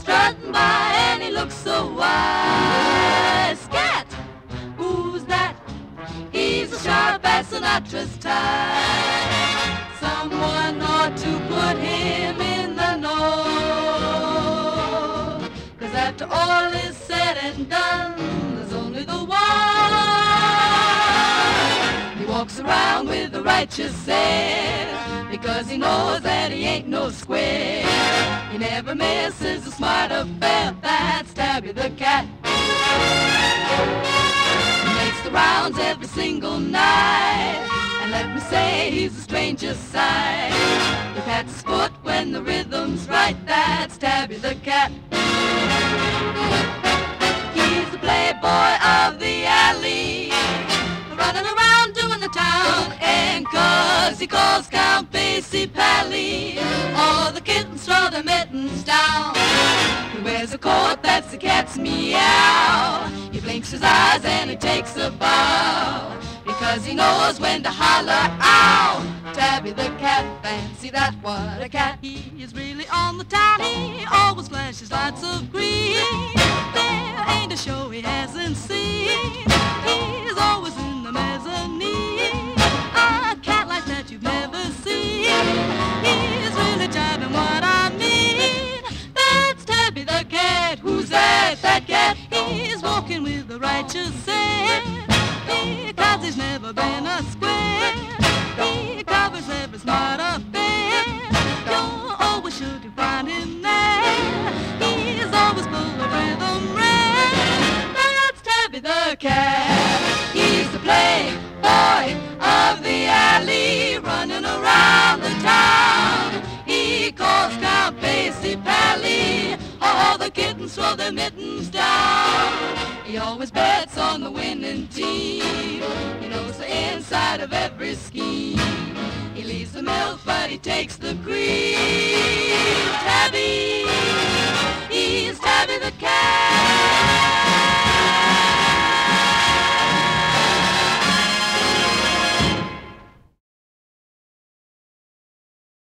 strutting by and he looks so wise. Scat! Who's that? He's as sharp as Sinatra's tie. Someone ought to put him in the know. 'Cause after all is said and done, there's only the one. He walks around with a righteous air, because he knows that he ain't no square. He never misses a smart affair. That's Tabby the cat. He makes the rounds every single night, and let me say he's a stranger's sight. He pats his foot when the rhythm's right. That's Tabby the cat. He's the playboy of the alley, running around doing the town. And 'cause he calls Count Basie Pally, all the kittens throw their mittens down. He wears a coat that's the cat's meow. He blinks his eyes and he takes a bow, because he knows when to holler out. Tabby the cat, fancy that, what a cat. He is really on the town. He always flashes lights of green. There ain't a show he hasn't seen. He's always in the mezzanine. A cat like that you've never seen. He's really jiving what I mean. That's Tabby the cat. Who's that? That cat. He's walking with a righteous air, because he's never been a square. He covers every smart affair. You're always sure to find him there. He's always full of rhythm rare. That's Tabby the cat. He's the playboy of the alley, running around the town. He calls Count Basie Pally, all the kittens throw their mittens down. He always bets on the winning team. He knows the inside of every scheme. He leaves the milk, but he takes the cream. Tabby, he's Tabby the cat.